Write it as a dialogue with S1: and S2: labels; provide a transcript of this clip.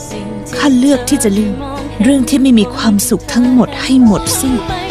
S1: ข้าเลือกที่จะลืมเรื่องที่ไม่มีความสุขทั้งหมดให้หมดสิ้น